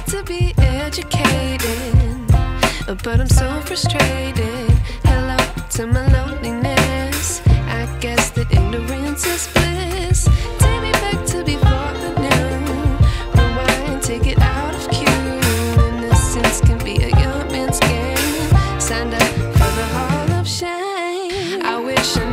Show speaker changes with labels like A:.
A: to be educated, but I'm so frustrated. Hello to my loneliness. I guess that ignorance is bliss. Take me back to before the new. Rewind, take it out of cue. Innocence can be a young man's game. Signed up for the Hall of Shame. I wish I